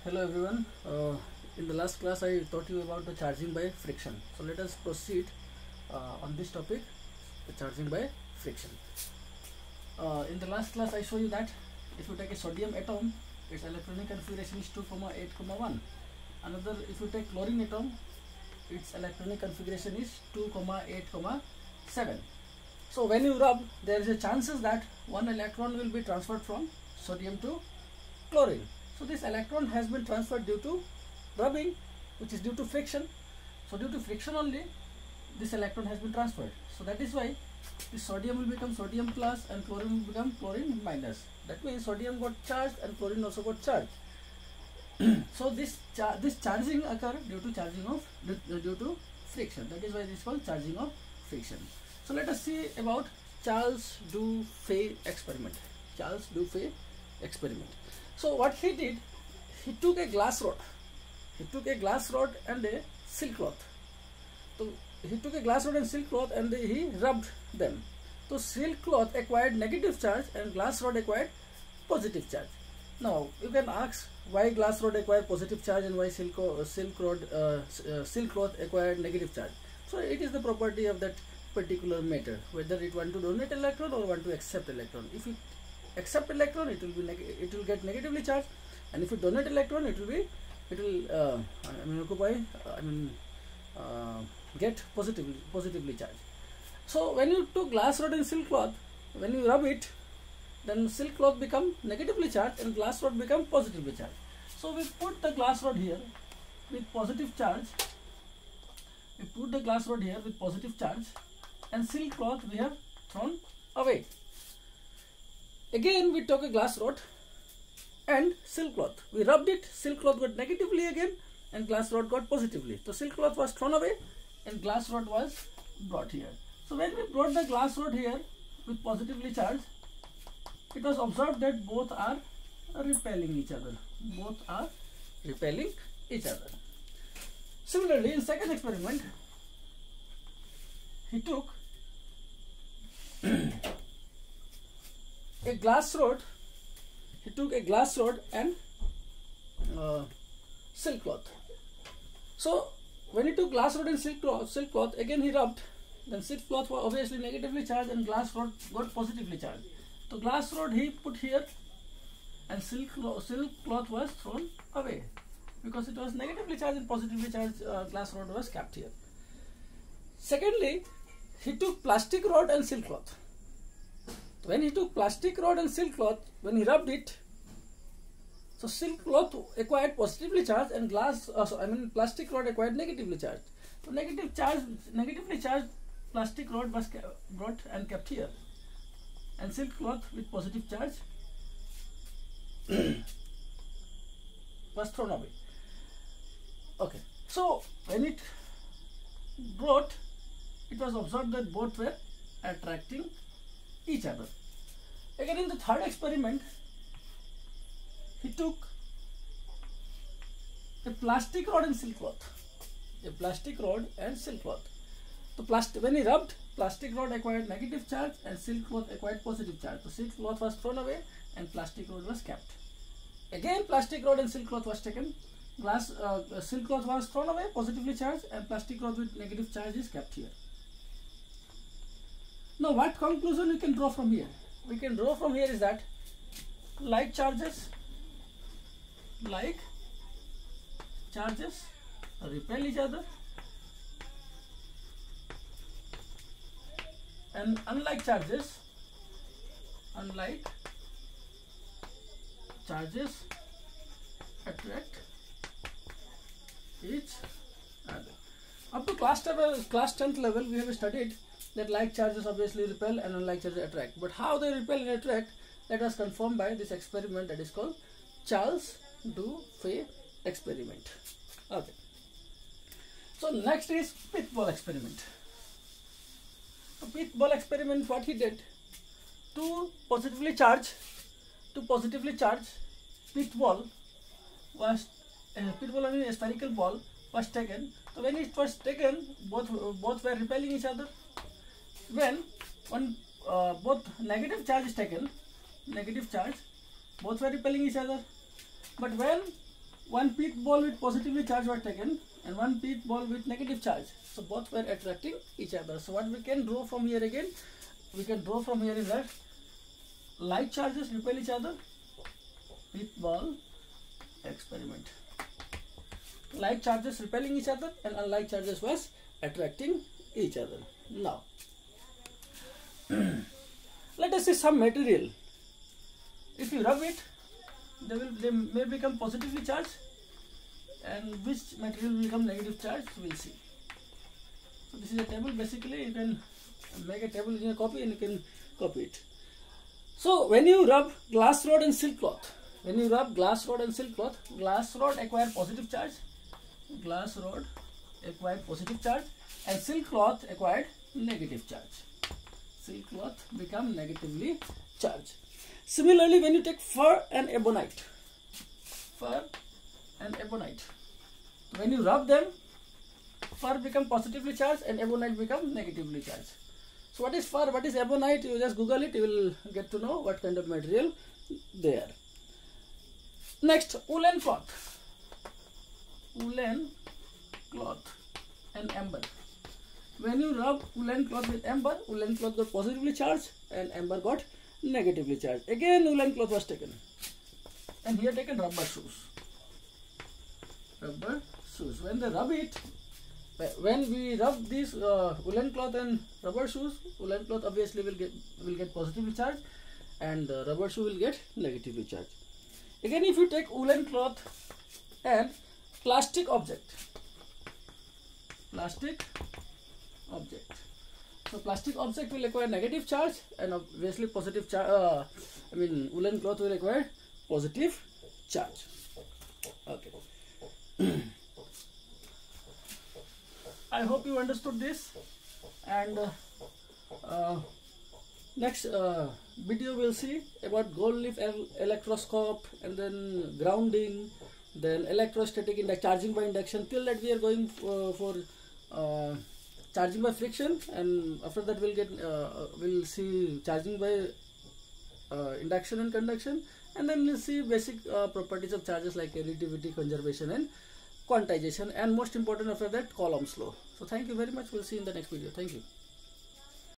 Hello everyone. In the last class I taught you about the charging by friction. So let us proceed on this topic, the charging by friction. In the last class I showed you that if you take a sodium atom, its electronic configuration is 2, 8, 1. Another, if you take chlorine atom, its electronic configuration is 2, 8, 7. So when you rub, there is a chances that one electron will be transferred from sodium to chlorine. So this electron has been transferred due to rubbing, which is due to friction. So due to friction only, this electron has been transferred. So that is why this sodium will become sodium plus and chlorine will become chlorine minus. That means sodium got charged and chlorine also got charged. So this charging occur due to friction. That is why this is called charging of friction. So let us see about Charles Dufay experiment. Charles Dufay experiment. So what he did, he took a glass rod. He took a glass rod and a silk cloth. So he took a glass rod and silk cloth and he rubbed them. So silk cloth acquired negative charge and glass rod acquired positive charge. Now you can ask why glass rod acquired positive charge and why silk cloth acquired negative charge. So it is the property of that particular matter, whether it want to donate electron or want to accept electron. If it accept electron, it will get negatively charged, and if you donate electron, it will get positively charged. So when you took glass rod and silk cloth, when you rub it, then silk cloth become negatively charged and glass rod become positively charged. So we put the glass rod here with positive charge. We put the glass rod here with positive charge, and silk cloth we have thrown away. Again we took a glass rod and silk cloth. We rubbed it, silk cloth got negatively again and glass rod got positively. So silk cloth was thrown away and glass rod was brought here. So when we brought the glass rod here with positively charged, it was observed that both are repelling each other. Both are repelling each other. Similarly, in second experiment, he took a glass rod. He took a glass rod and silk cloth. So when he took glass rod and silk cloth, again he rubbed. Then silk cloth was obviously negatively charged and glass rod got positively charged. So glass rod he put here and silk cloth was thrown away because it was negatively charged and positively charged glass rod was kept here. Secondly, he took plastic rod and silk cloth. When he took plastic rod and silk cloth, when he rubbed it, so silk cloth acquired positively charged and plastic rod acquired negatively charged. So negatively charged plastic rod was brought and kept here, and silk cloth with positive charge was thrown away. Okay, so when it brought, it was observed that both were attracting each other. Again in the third experiment, he took a plastic rod and silk cloth. A plastic rod and silk cloth. So when he rubbed, plastic rod acquired negative charge and silk cloth acquired positive charge. So silk cloth was thrown away and plastic rod was kept. Again plastic rod and silk cloth was taken. Silk cloth was thrown away, positively charged, and plastic rod with negative charge is kept here. Now what conclusion we can draw from here? We can draw from here is that like charges repel each other, and unlike charges attract each other. Up to class 10th level, we have studied that like charges obviously repel and unlike charges attract. But how they repel and attract, let us confirm by this experiment that is called Charles Dufay experiment. Okay. So next is pith ball experiment. So pith ball experiment, what he did, two positively charged pith ball was a spherical ball was taken. So when it was taken, both were repelling each other. When both negative charge is taken, both were repelling each other. But when one pith ball with positively charged were taken and one pith ball with negative charge. So both were attracting each other. So what we can draw from here again? We can draw from here is that like charges repel each other. Pith ball experiment. Like charges repelling each other and unlike charges was attracting each other. Now, let us see some material. If you rub it, they may become positively charged, and which material will become negative charged, we'll see. So this is a table. Basically, you can make a table in your copy and you can copy it. So when you rub glass rod and silk cloth, glass rod acquire positive charge, and silk cloth acquired negative charge. Silk cloth become negatively charged. Similarly, when you take fur and ebonite, when you rub them, fur become positively charged and ebonite become negatively charged. So what is fur, what is ebonite? You just Google it, you will get to know what kind of material they are. Next, woolen cloth and amber. When you rub woolen cloth with amber, woolen cloth got positively charged and amber got negatively charged. Again, woolen cloth was taken, and here taken rubber shoes. When they rub it, when we rub these woolen cloth and rubber shoes, woolen cloth obviously will get positively charged, and rubber shoe will get negatively charged. Again, if you take woolen cloth and plastic object. So plastic object will acquire negative charge, and obviously positive charge. Woolen cloth will acquire positive charge. Okay. I hope you understood this, and next video we'll see about gold leaf electroscope, and then grounding, then electrostatic charging by induction. Till that we are going for charging by friction, and after that we'll see charging by induction and conduction, and then we'll see basic properties of charges like additivity, conservation, and quantization, and most important after that, Coulomb's law. So thank you very much. We'll see you in the next video. Thank you.